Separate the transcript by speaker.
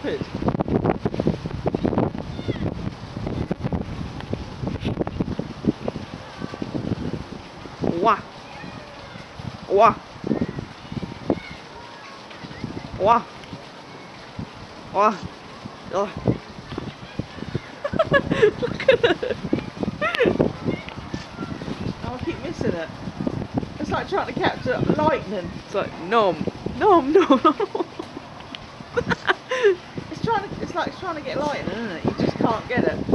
Speaker 1: stupid. Wah. Wah. Wah. Wah. Oh. Look at it. Oh, I keep missing it. It's like trying to capture lightning. It's like nom, nom, nom, nom. It's like trying to get lightning, isn't it? You just can't get it.